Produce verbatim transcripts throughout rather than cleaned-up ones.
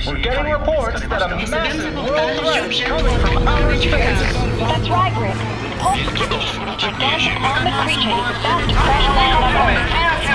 We're getting reports that a massive world threat is coming from outer space. That's right, Rick. Pulse gigantic armored creature is about to crash land on Earth.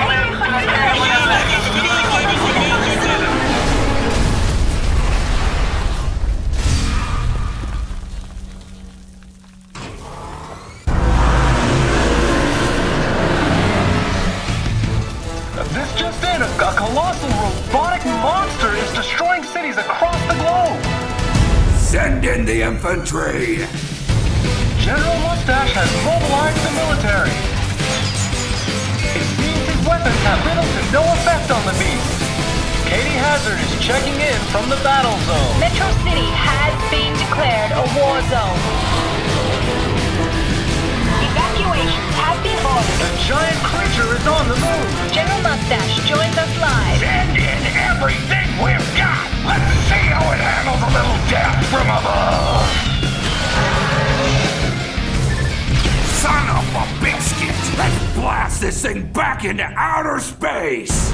This just in, a, a colossal robotic monster is destroying cities across the globe. Send in the infantry. General Mustache has mobilized the military. It seems his weapons have little to no effect on the beast. Katie Hazard is checking in from the battle zone. Metro City has been declared a war zone. Evacuations have been ordered. A giant creature is on the move. General Mustache joins us live. Send in everything we've got. Let's see how it handles a little death from above. Son of a biscuit! Let's blast this thing back into outer space!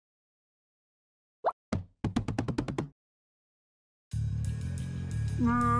Mm.